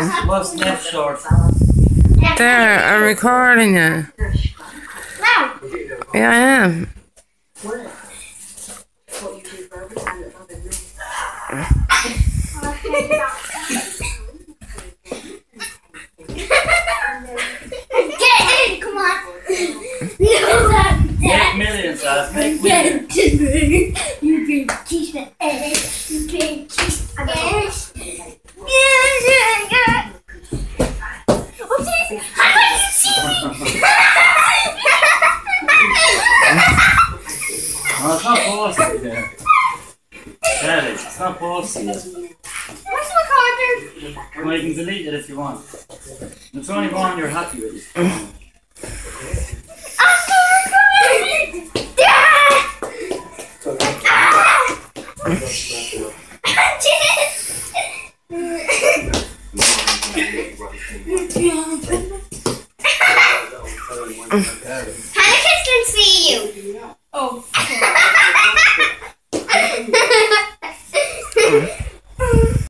What's left short? There, I'm recording you. Now. Yeah, I am. Get in, come on. Make millions, lads. Make millions. You big kiss the ass. You big kiss the ass. How do you see me? No, it's not bossy there. Daddy, it's not bossy yet. Where's my recorder? Well, you can delete it if you want. It's only one you're happy with. I'm still recording. Hannah can still see you. Oh.